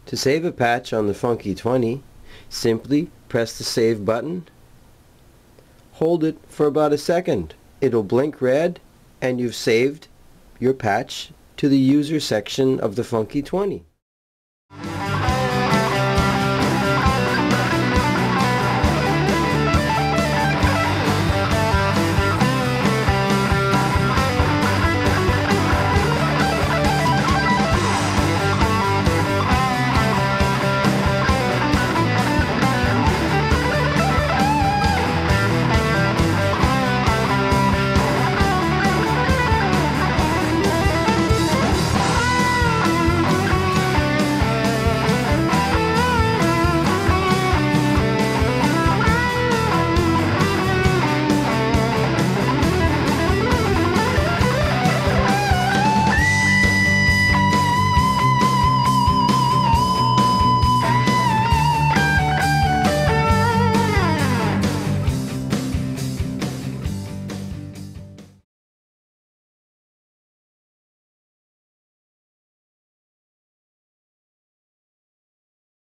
To save a patch on the Funky 20, simply press the Save button. Hold it for about a second. It'll blink red and you've saved your patch to the user section of the Funky 20.